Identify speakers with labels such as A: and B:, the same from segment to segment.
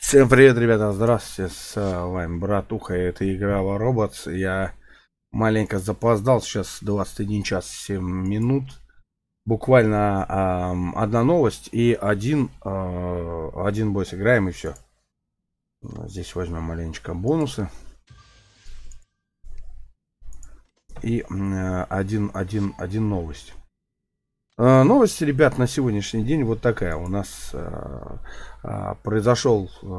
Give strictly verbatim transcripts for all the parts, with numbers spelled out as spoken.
A: Всем привет, ребята, здравствуйте, с вами Братуха, это игра War Robots. Я маленько запоздал, сейчас двадцать один час семь минут. Буквально э, одна новость и один, э, один бой сыграем и все. Здесь возьмем маленечко бонусы. И э, один, один, один новость. Э, новость, ребят, на сегодняшний день вот такая. У нас э, э, произошел э,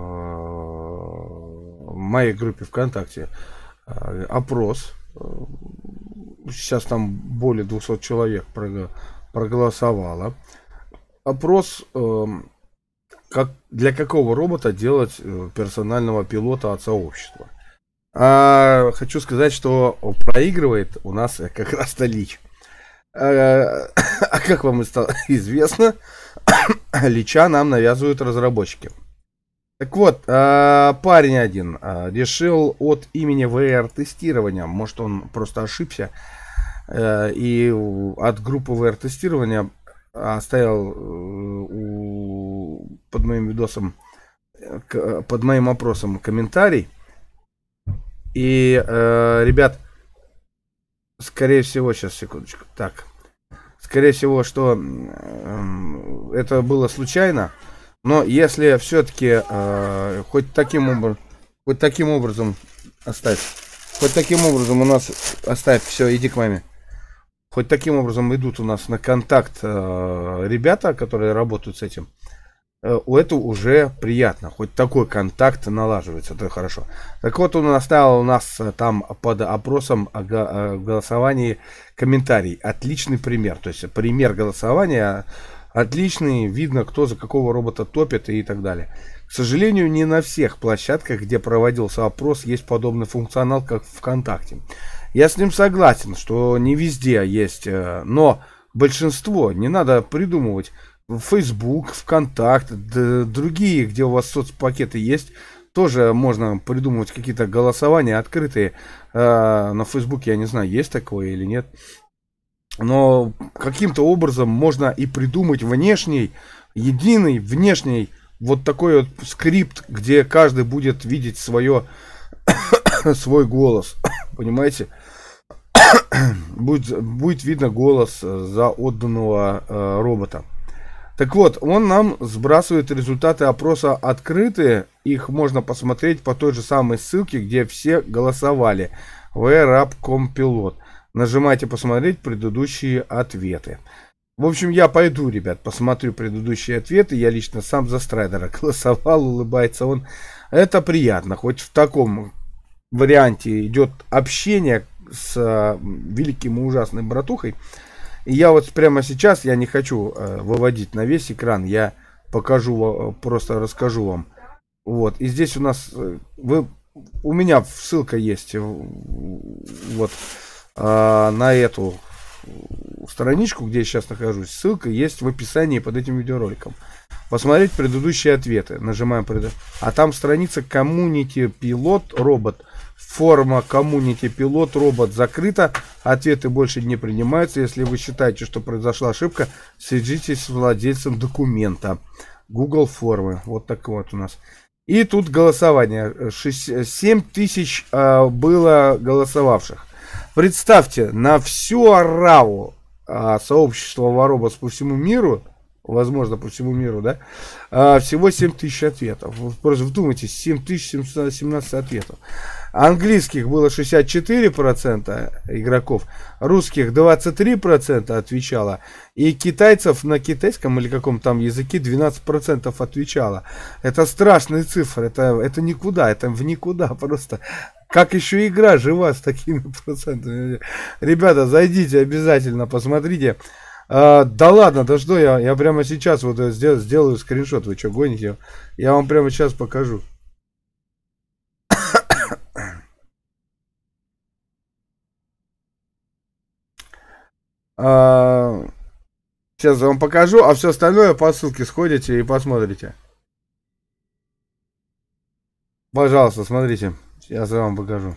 A: в моей группе ВКонтакте э, опрос. Сейчас там более двухсот человек проголосовало. Опрос, э, как, для какого робота делать персонального пилота от сообщества. А, хочу сказать, что проигрывает у нас как раз-то Лич. А, а как вам известно, Лича нам навязывают разработчики. Так вот, парень один решил от имени ви ар-тестирования, может он просто ошибся, и от группы ви ар-тестирования оставил под моим видосом, под моим опросом комментарий. И, ребят, скорее всего, сейчас, секундочку, так, скорее всего, что это было случайно. Но если все-таки э, хоть таким образом, хоть таким образом оставь, хоть таким образом у нас оставь, все, иди к маме. Хоть таким образом идут у нас на контакт э, ребята, которые работают с этим, э, это уже приятно. Хоть такой контакт налаживается, это хорошо. Так вот, он оставил у нас там под опросом о, о голосовании комментарий. Отличный пример. То есть пример голосования. Отличный, видно, кто за какого робота топит и так далее. К сожалению, не на всех площадках, где проводился опрос, есть подобный функционал, как ВКонтакте. Я с ним согласен, что не везде есть, но большинство, не надо придумывать. Facebook, ВКонтакте, другие, где у вас соцпакеты есть, тоже можно придумывать какие-то голосования открытые. На Facebook, я не знаю, есть такое или нет. Но каким-то образом можно и придумать внешний, единый, внешний, вот такой вот скрипт, где каждый будет видеть свое, свой голос. Понимаете? Будет, будет видно голос за отданного э, робота. Так вот, он нам сбрасывает результаты опроса открытые. Их можно посмотреть по той же самой ссылке, где все голосовали. WeRap.com-пилот. Нажимайте посмотреть предыдущие ответы. В общем, я пойду, ребят, посмотрю предыдущие ответы. Я лично сам за Страйдера голосовал, улыбается он. Это приятно. Хоть в таком варианте идет общение с э, великим и ужасным братухой. И я вот прямо сейчас, я не хочу э, выводить на весь экран. Я покажу, просто расскажу вам. Вот. И здесь у нас, э, вы, у меня ссылка есть. Вот. На эту страничку, где я сейчас нахожусь, ссылка есть в описании под этим видеороликом. Посмотреть предыдущие ответы. Нажимаем пред... А там страница Community Пилот Робот. Форма Community Пилот Робот закрыта. Ответы больше не принимаются. Если вы считаете, что произошла ошибка, свяжитесь с владельцем документа. Google формы. Вот так вот у нас. И тут голосование. семь тысяч э, было голосовавших. Представьте, на всю ораву а, сообщества War Robots по всему миру, возможно, по всему миру, да, а, всего семь тысяч ответов. Вы просто вдумайтесь, семь тысяч семьсот семнадцать ответов. Английских было шестьдесят четыре процента игроков, русских двадцать три процента отвечало, и китайцев на китайском или каком-то там языке двенадцать процентов отвечало. Это страшные цифры, это, это никуда, это в никуда просто. Как еще игра жива с такими процентами? Ребята, зайдите обязательно, посмотрите. А, да ладно, да что я, я прямо сейчас вот сделаю, сделаю скриншот. Вы что, гоните? Я вам прямо сейчас покажу. а, сейчас я вам покажу, а все остальное по ссылке сходите и посмотрите. Пожалуйста, смотрите. Сейчас я вам покажу.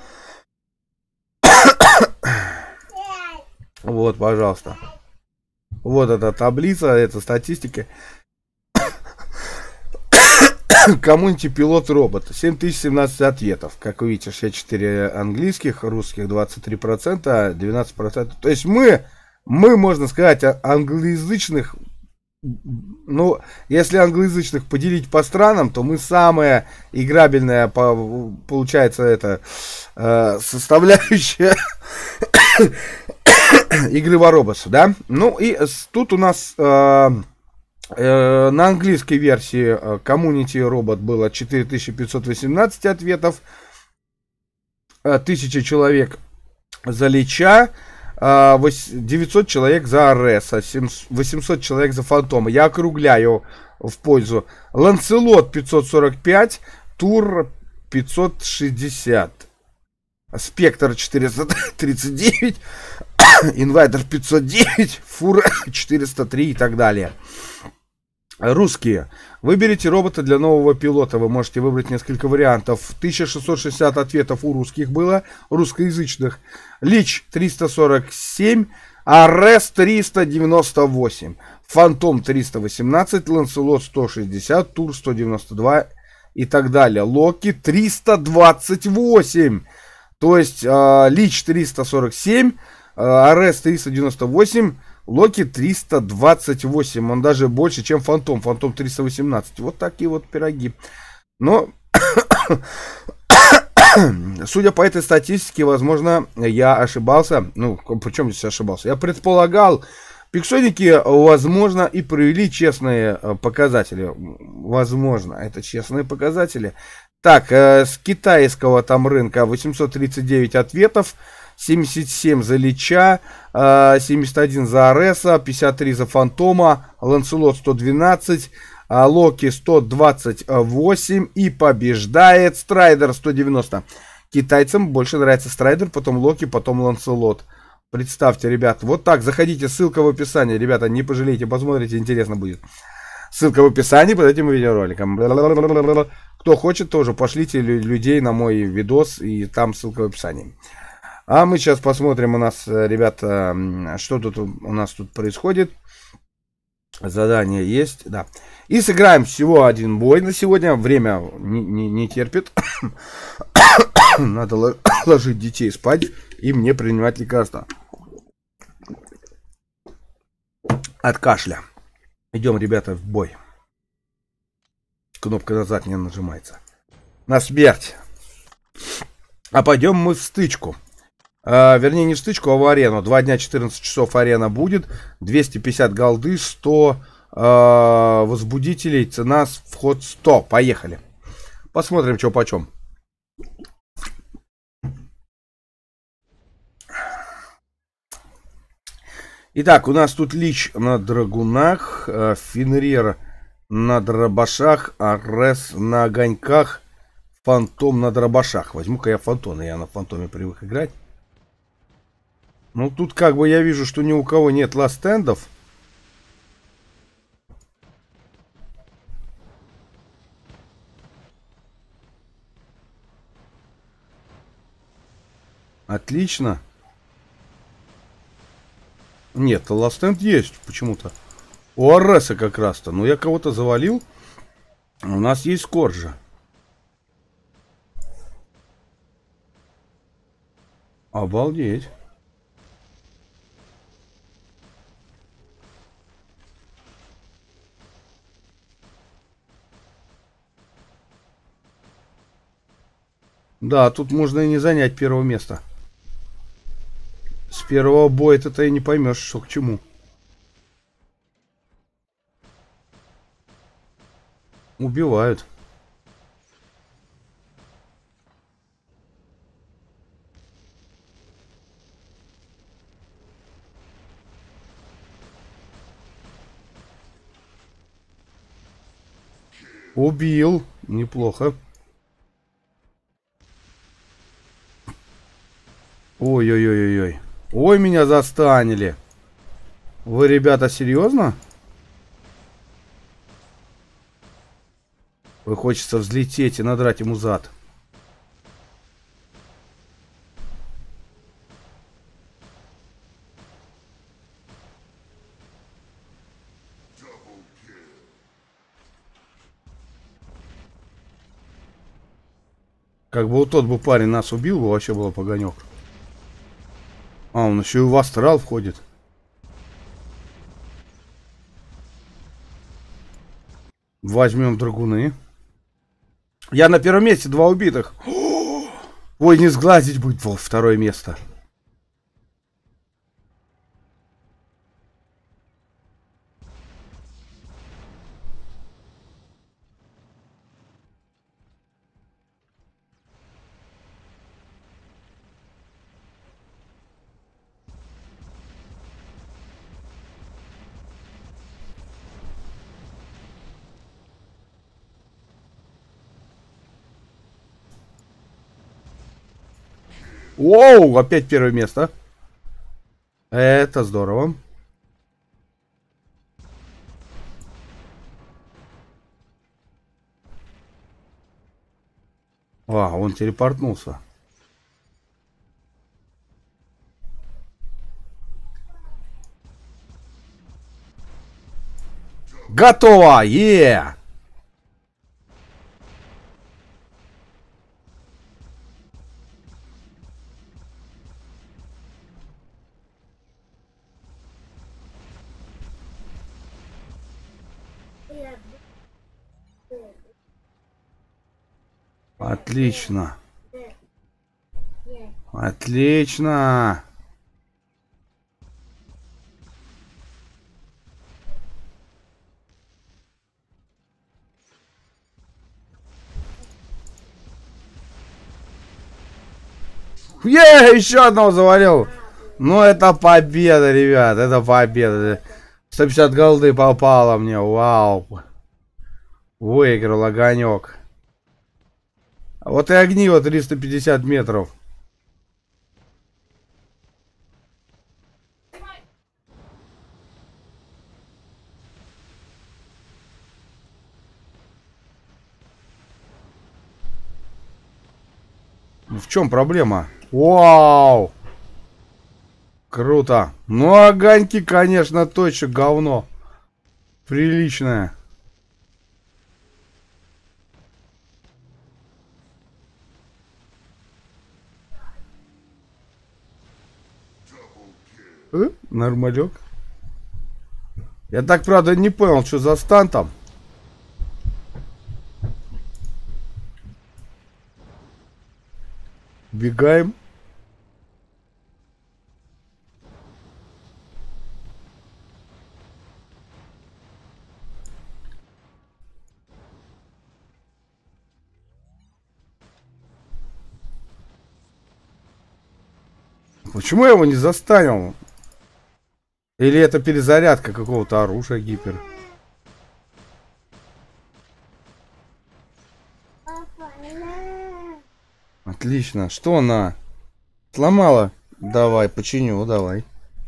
A: Вот, пожалуйста. Вот эта таблица, это статистика. Коммунити пилот робот. семь тысяч семнадцать ответов. Как вы видите, шестьдесят четыре английских, русских двадцать три процента, двенадцать процентов. То есть мы, мы, можно сказать, англоязычных, ну, если англоязычных поделить по странам, то мы самая играбельная, по, получается, это э, составляющая игры Воробаса, да? Ну и тут у нас э, э, на английской версии Community Robot было четыре тысячи пятьсот восемнадцать ответов, тысяча человек за Лича, девятьсот человек за Ареса, восемьсот человек за Фантома. Я округляю в пользу. Ланселот пятьсот сорок пять, Тур пятьсот шестьдесят, Спектр четыреста тридцать девять, Инвайдер пятьсот девять, Фура четыреста три и так далее. Русские. Выберите робота для нового пилота. Вы можете выбрать несколько вариантов. тысяча шестьсот шестьдесят ответов у русских было, русскоязычных. Лич триста сорок семь, Арес триста девяносто восемь, Фантом триста восемнадцать, Ланселот сто шестьдесят, Тур сто девяносто два и так далее. Локи триста двадцать восемь. То есть э, Лич триста сорок семь, э, Арес триста девяносто восемь, Локи триста двадцать восемь. Он даже больше, чем Фантом. Фантом триста восемнадцать. Вот такие вот пироги. Но судя по этой статистике, возможно, я ошибался. Ну, причем здесь ошибался? Я предполагал, пиксоники, возможно, и провели честные показатели. Возможно, это честные показатели. Так, э, с китайского там рынка восемьсот тридцать девять ответов, семьдесят семь за Лича, э, семьдесят один за Ареса, пятьдесят три за Фантома, Ланселот сто двенадцать, э, Локи сто двадцать восемь и побеждает Страйдер сто девяносто. Китайцам больше нравится Страйдер, потом Локи, потом Ланселот. Представьте, ребят, вот так, заходите, ссылка в описании, ребята, не пожалейте, посмотрите, интересно будет. Ссылка в описании под этим видеороликом. Кто хочет, тоже пошлите людей на мой видос, и там ссылка в описании. А мы сейчас посмотрим у нас, ребята, что тут у нас тут происходит. Задание есть, да. И сыграем всего один бой на сегодня. Время не, не, не терпит. Надо ложить детей спать и мне принимать лекарства от кашля. Идем, ребята, в бой. Кнопка назад не нажимается. На смерть. А пойдем мы в стычку. А, вернее, не в стычку, а в арену. Два дня, четырнадцать часов арена будет. двести пятьдесят голды, сто а, возбудителей. Цена, вход сто. Поехали. Посмотрим, что почем. Итак, у нас тут Лич на драгунах, Фенрир на дробашах, Арес на огоньках, Фантом на дробашах. Возьму-ка я Фантона, я на Фантоме привык играть. Ну, тут как бы я вижу, что ни у кого нет ласт-стендов. Отлично. Нет, ласт-стенд есть почему-то. У Ареса как раз-то. Ну, я кого-то завалил. У нас есть Коржа. Обалдеть. Да, тут можно и не занять первое место. С первого боя ты и не поймешь, что к чему. Убивают. Убил. Неплохо. Ой-ой-ой-ой-ой. Ой, меня застанили. Вы, ребята, серьезно? Вы хочется взлететь и надрать ему зад. Как бы вот тот бы парень нас убил, бы вообще было погонек. А, он еще и в астрал входит. Возьмем драгуны. Я на первом месте, два убитых. Ой, не сглазить будет во второе место. Воу, опять первое место. Это здорово. А, он телепортнулся. Готово! Е! Отлично. Отлично. Е, еще одного завалил. Ну, это победа, ребят. Это победа. сто пятьдесят голды попало мне. Вау. Выиграл огонек. А вот и огниво триста пятьдесят метров. В чем проблема? Вау! Круто. Ну, огоньки, конечно, точно говно. Приличное. Э? Нормалек. Я так, правда, не понял, что за стан там. Бегаем. Почему я его не застанил? Или это перезарядка какого-то оружия гипер? Отлично. Что она? Сломала? Давай, починю, давай.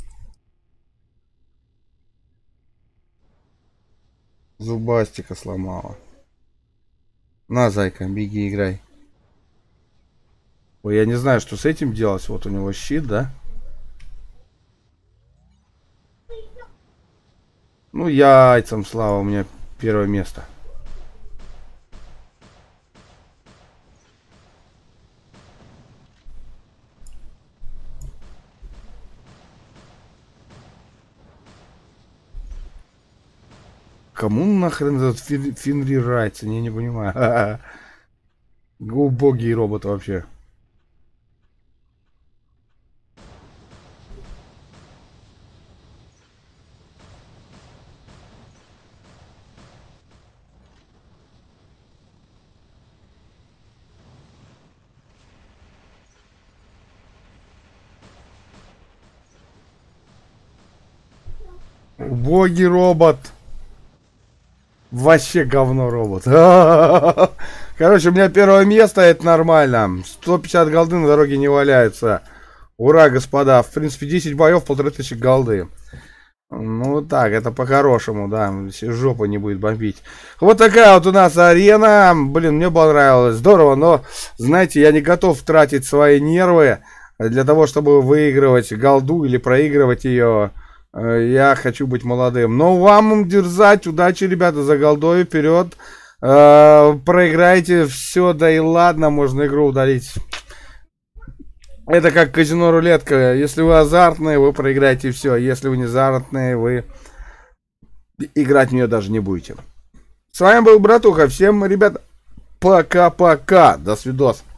A: Зубастика сломала. На, зайка, беги, играй. Ой, я не знаю, что с этим делать. Вот у него щит, да? Ну, яйцам, слава, у меня первое место. Кому нахрен этот фин Фенрир Райтс? Я не понимаю. Убогий робот вообще. Убогий робот. Вообще говно робот. Короче, у меня первое место, это нормально. сто пятьдесят голды на дороге не валяются. Ура, господа. В принципе, десять боев, полторы тысячи голды. Ну, так, это по-хорошему, да. Жопа не будет бомбить. Вот такая вот у нас арена. Блин, мне понравилось. Здорово, но, знаете, я не готов тратить свои нервы для того, чтобы выигрывать голду или проигрывать ее. Я хочу быть молодым. Но вам дерзать. Удачи, ребята, за голдой. Вперед. Э, проиграете все, да и ладно, можно игру удалить. Это как казино-рулетка. Если вы азартные, вы проиграете все. Если вы не азартные, вы играть в нее даже не будете. С вами был Братуха. Всем, ребят, пока-пока. До свидос.